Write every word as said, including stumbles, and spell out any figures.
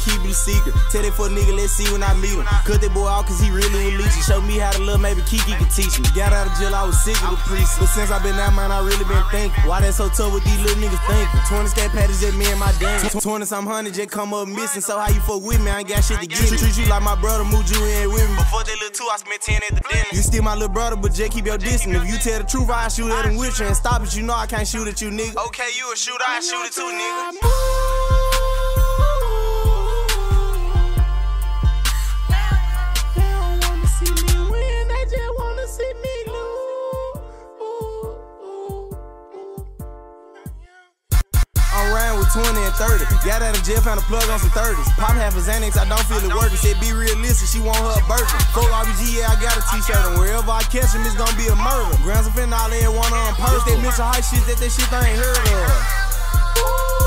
keep it a secret. Tell that for a nigga, let's see when I meet him. Cut that boy out cause he really was leeching. Show me how to love, maybe Kiki can teach me. Got out of jail, I was sick of the priest. But since I been out, man, I really been thinking. Why that so tough with these little niggas thinking? twenty scat patties, just me and my gang. twenty some hundred just come up missing. So how you fuck with me? I ain't got shit to give me. Treat you like my brother, moved you in with me. Before that little two, I spent ten at the dinner. You still my little brother, but just keep your distance. If you tell the truth, I shoot at him with you and stop it. You know I can't shoot at you, nigga. Okay, you a shooter, I shoot it too, nigga. twenty and thirty. Got out of jail, found a plug on some thirties. Pop half a Xanax, I don't feel it working. Said be realistic, she want her a Birkin. Full R B G, yeah, I got a t-shirt on. Wherever I catch him, it's gonna be a murder. Grams of fentanyl, they want her on purse. They mention high shit that that shit I ain't heard of.